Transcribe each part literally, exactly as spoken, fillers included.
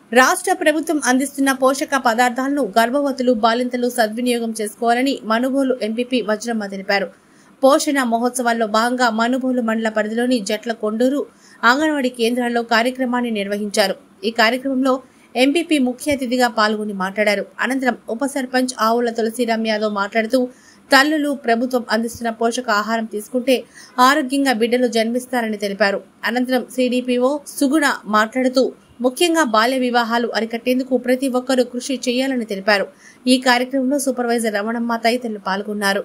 రాష్ట్ర ప్రభుత్వం అందిస్తున్న పోషక పదార్థాలను గర్భవతులు బాలింతలు సద్వినియోగం చేసుకోవాలని మనుబోలు ఎంపీపీ వజ్రమ్మ తెలిపారు. పోషణ మహోత్సవాల్లో భాగంగా మనుబోలు మండల పరిధిలోని జట్ల కొండూరు అంగన్వాడీ కేంద్రాల్లో కార్యక్రమాన్ని నిర్వహించారు. ఈ కార్యక్రమంలో ఎంపీపీ ముఖ్య అతిథిగా పాల్గొని మాట్లాడారు. అనంతరం ఉప సర్పంచ్ ఆవుల తులసిరామ్ యాదవ్ మాట్లాడుతూ తల్లులు ప్రభుత్వం అందిస్తున్న పోషక ఆహారం తీసుకుంటే ఆరోగ్యంగా బిడ్డలు జన్మిస్తారని తెలిపారు. అనంతరం సిడిపిఓ సుగుణ మాట్లాడుతూ ముఖ్యంగా బాల్య వివాహాలు అరికట్టేందుకు ప్రతి ఒక్కరూ కృషి చేయాలని తెలిపారు. ఈ కార్యక్రమంలో సూపర్వైజర్ రమణమ్మ తదితరులు పాల్గొన్నారు.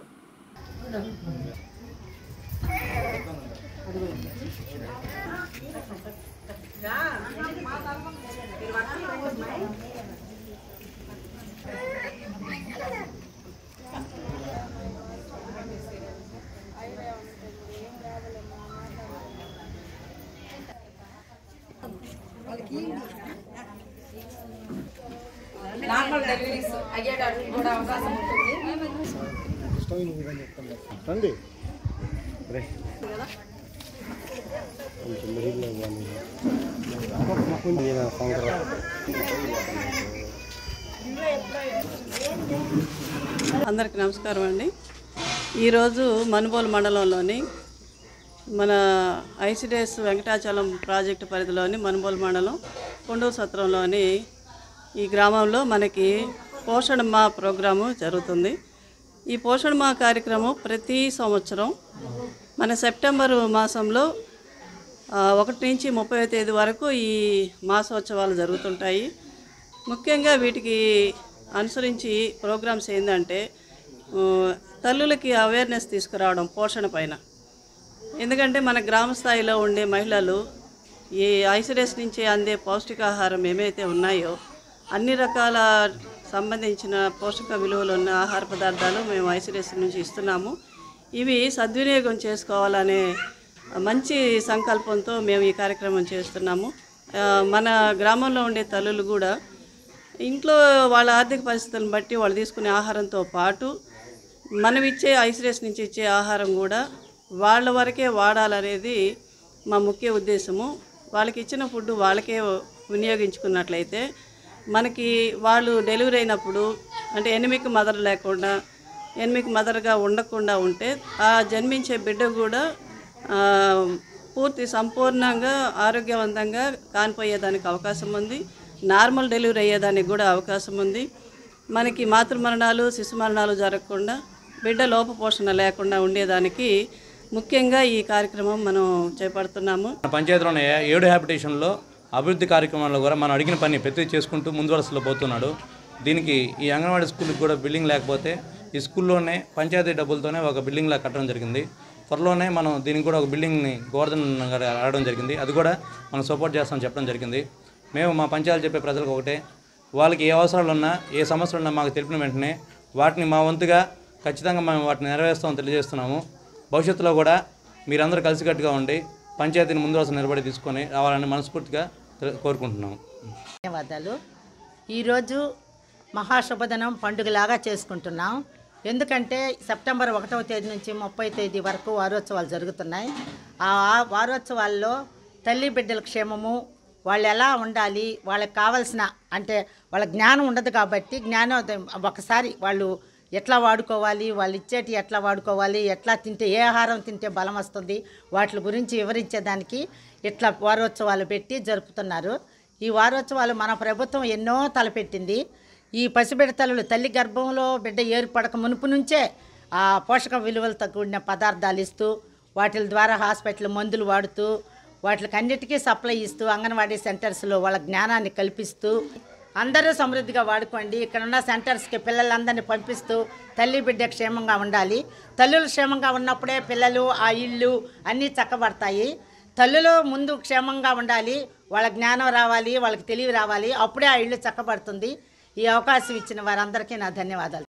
నార్మల్ డెలివరీస్ అయ్యేటానికి కూడా అవకాశం ఉంటుంది. రండి అందరికీ నమస్కారం అండి. ఈరోజు మనుబోలు మండలంలోని మన ఐసిడిఎస్ వెంకటాచలం ప్రాజెక్టు పరిధిలోని మనుబోలు మండలం కొండూరు సత్రంలోని ఈ గ్రామంలో మనకి పోషణ మా ప్రోగ్రాము జరుగుతుంది. ఈ పోషణ మా కార్యక్రమం ప్రతి సంవత్సరం మన సెప్టెంబరు మాసంలో ఒకటి నుంచి ముప్పై తేదీ వరకు ఈ మాసోత్సవాలు జరుగుతుంటాయి. ముఖ్యంగా వీటికి అనుసరించి ప్రోగ్రామ్స్ ఏంటంటే తల్లులకి అవేర్నెస్ తీసుకురావడం పోషణ పైన. ఎందుకంటే మన గ్రామ స్థాయిలో ఉండే మహిళలు ఈ ఐసిడిఎస్ నుంచి అందే పౌష్టికాహారం ఏమైతే ఉన్నాయో అన్ని రకాల సంబంధించిన పోషక విలువలు ఉన్న ఆహార పదార్థాలు మేము ఐసిడిఎస్ నుంచి ఇస్తున్నాము. ఇవి సద్వినియోగం చేసుకోవాలనే మంచి సంకల్పంతో మేము ఈ కార్యక్రమం చేస్తున్నాము. మన గ్రామంలో ఉండే తల్లులు కూడా ఇంట్లో వాళ్ళ ఆర్థిక పరిస్థితులను బట్టి వాళ్ళు తీసుకునే ఆహారంతో పాటు మనం ఇచ్చే ఐసిడిఎస్ నుంచి ఇచ్చే ఆహారం కూడా వాళ్ళ వరకే వాడాలనేది మా ముఖ్య ఉద్దేశము. వాళ్ళకి ఇచ్చిన ఫుడ్ వాళ్ళకే వినియోగించుకున్నట్లయితే మనకి వాళ్ళు డెలివరీ అయినప్పుడు అంటే ఎనిమిక్ మదర్ లేకుండా ఎనిమిక్ మదర్గా ఉండకుండా ఉంటే ఆ జన్మించే బిడ్డ కూడా పూర్తి సంపూర్ణంగా ఆరోగ్యవంతంగా కానిపోయేదానికి అవకాశం ఉంది. నార్మల్ డెలివరీ అయ్యేదానికి కూడా అవకాశం ఉంది. మనకి మాతృ మరణాలు శిశు మరణాలు జరగకుండా బిడ్డ లోపపోషణ లేకుండా ఉండేదానికి ముఖ్యంగా ఈ కార్యక్రమం మనం చేపడుతున్నాము. పంచాయతీలోనే ఏడు హ్యాబిటేషన్లో అభివృద్ధి కార్యక్రమాల్లో కూడా మనం అడిగిన పని ప్రతి చేసుకుంటూ ముందు వరుసలో పోతున్నాడు. దీనికి ఈ అంగన్వాడీ స్కూల్కి కూడా బిల్డింగ్ లేకపోతే ఈ స్కూల్లోనే పంచాయతీ డబ్బులతోనే ఒక బిల్డింగ్లా కట్టడం జరిగింది. త్వరలోనే మనం దీనికి కూడా ఒక బిల్డింగ్ని గోవర్ధన్ గారు ఆడడం జరిగింది. అది కూడా మనం సపోర్ట్ చేస్తామని చెప్పడం జరిగింది. మేము మా పంచాయతీ చెప్పే ప్రజలకు ఒకటే, వాళ్ళకి ఏ అవసరాలు ఉన్నా ఏ సమస్యలు ఉన్నా మాకు తెలిపిన వెంటనే వాటిని మా వంతుగా ఖచ్చితంగా మేము వాటిని నెరవేరుస్తామని తెలియజేస్తున్నాము. భవిష్యత్తులో కూడా మీరందరూ కలిసికట్టుగా ఉండి పంచాయతీని ముందు వరుస నిలబడి తీసుకొని రావాలని మనస్ఫూర్తిగా కోరుకుంటున్నాము. ధన్యవాదాలు. ఈరోజు మహాశుభదినం పండుగలాగా చేసుకుంటున్నాం. ఎందుకంటే సెప్టెంబర్ ఒకటవ తేదీ నుంచి ముప్పై తేదీ వరకు వారోత్సవాలు జరుగుతున్నాయి. ఆ వారోత్సవాల్లో తల్లి బిడ్డల క్షేమము, వాళ్ళు ఎలా ఉండాలి, వాళ్ళకి కావాల్సిన అంటే వాళ్ళ జ్ఞానం ఉండదు కాబట్టి జ్ఞానోదయం ఒకసారి వాళ్ళు ఎట్లా వాడుకోవాలి, వాళ్ళు ఇచ్చేటి ఎట్లా వాడుకోవాలి, ఎట్లా తింటే ఏ ఆహారం తింటే బలం వస్తుంది, వాటి గురించి వివరించేదానికి ఇట్లా వారోత్సవాలు పెట్టి జరుపుతున్నారు. ఈ వారోత్సవాలు మన ప్రభుత్వం ఎన్నో తలపెట్టింది. ఈ పసిబిడ్డ తల్లులు తల్లి గర్భంలో బిడ్డ ఏర్పడక మునుపు నుంచే ఆ పోషక విలువలతో కూడిన పదార్థాలు ఇస్తూ వాటి ద్వారా హాస్పిటల్ మందులు వాడుతూ వాటికి అన్నిటికీ సప్లై ఇస్తూ అంగన్వాడీ సెంటర్స్లో వాళ్ళ జ్ఞానాన్ని కల్పిస్తూ అందరూ సమృద్ధిగా వాడుకోండి. ఇక్కడ ఉన్న సెంటర్స్కి పిల్లలందరినీ పంపిస్తూ తల్లి బిడ్డ క్షేమంగా ఉండాలి. తల్లులు క్షేమంగా ఉన్నప్పుడే పిల్లలు ఆ ఇళ్ళు అన్నీ చక్కబడతాయి. తల్లులు ముందు క్షేమంగా ఉండాలి, వాళ్ళ జ్ఞానం రావాలి, వాళ్ళకి తెలివి రావాలి, అప్పుడే ఆ ఇళ్ళు చక్కబడుతుంది. ఈ అవకాశం ఇచ్చిన వారందరికీ నా ధన్యవాదాలు.